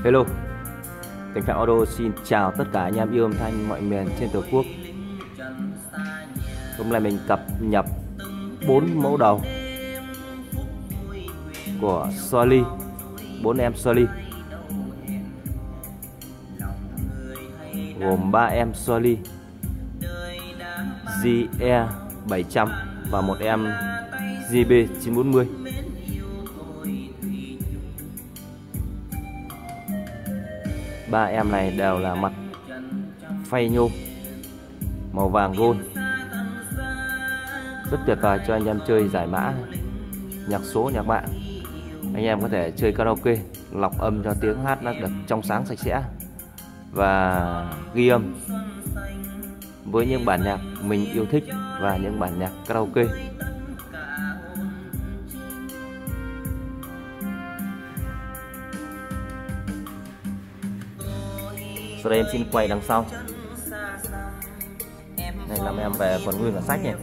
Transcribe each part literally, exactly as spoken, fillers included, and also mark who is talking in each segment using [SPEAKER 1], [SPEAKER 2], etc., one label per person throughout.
[SPEAKER 1] Hello, Cảnh Phạm Auto xin chào tất cả anh em yêu âm thanh mọi miền trên tổ quốc. Hôm nay mình cập nhật bốn mẫu đầu của Soli, bốn em Soli, gồm ba em Soli G E bảy trăm và một em G B chín bốn mươi. Ba em này đều là mặt phay nhôm màu vàng gold, rất tuyệt vời cho anh em chơi giải mã, nhạc số, nhạc bạn. Anh em có thể chơi karaoke, lọc âm cho tiếng hát nó được trong sáng sạch sẽ và ghi âm với những bản nhạc mình yêu thích và những bản nhạc karaoke. Sau đây em xin quay đằng sau. Đây làm em về còn nguyên cả sách nhỉ.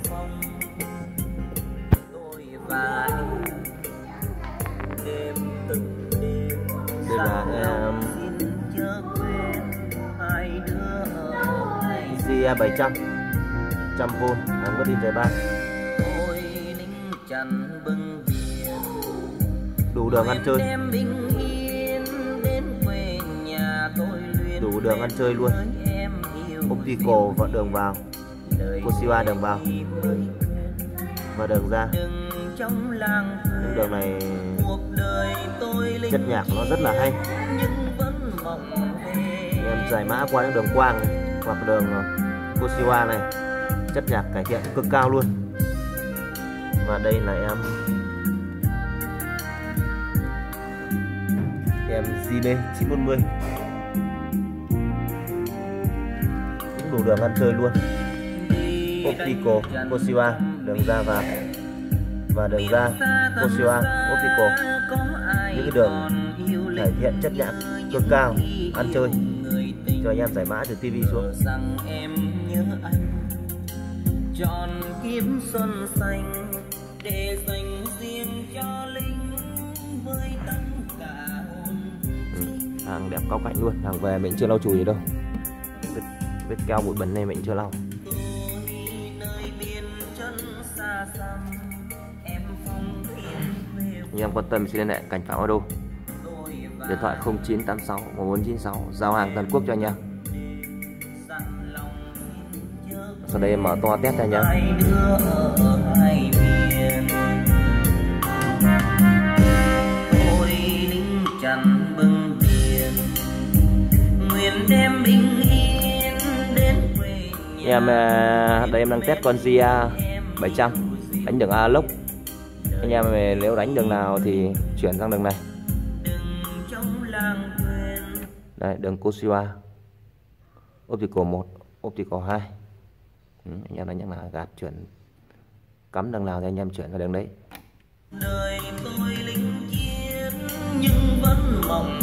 [SPEAKER 1] Đây là em G E bảy trăm trăm vôn, đang có đi trời ban, đủ đường ăn chơi, đủ đường ăn chơi luôn. Optical và đường vào, Toshiba đường vào và đường ra. Những đường này chất nhạc nó rất là hay. Em giải mã qua những đường quang này, hoặc đường Toshiba này, chất nhạc cải thiện cực cao luôn. Và đây là em em G B chín bốn mươi, cũng đủ đường ăn chơi luôn. Optical Toshiba đường ra vào và đường ra Toshiba Optical, những cái đường cải thiện chất nhạc cực cao, ăn chơi cho anh em giải mã từ tivi xuống.
[SPEAKER 2] Chọn kiếm xuân xanh để dành riêng cho linh với tất cả hồn.
[SPEAKER 1] Ừ, hàng đẹp cao cạnh luôn. Hàng về mình chưa lau chùi gì đâu, vết, vết keo bụi bẩn này mình chưa lau. Anh em quan tâm xin liên hệ Cảnh Phạm Auto, điện thoại không chín tám sáu một bốn chín sáu, giao hàng toàn quốc cho anh em. Sau đây em mở to test này nhá. Em đây em đang test con G E bảy trăm đánh đường A lốc. Anh em nếu đánh đường nào thì chuyển sang đường này. Đây đường Toshiba Optical một, Optical hai. Ừ, anh em đánh nhắc là gạt chuyển, cắm đường nào thì anh em chuyển vào đường đấy.
[SPEAKER 2] Đời tôi linh chiến nhưng vẫn mong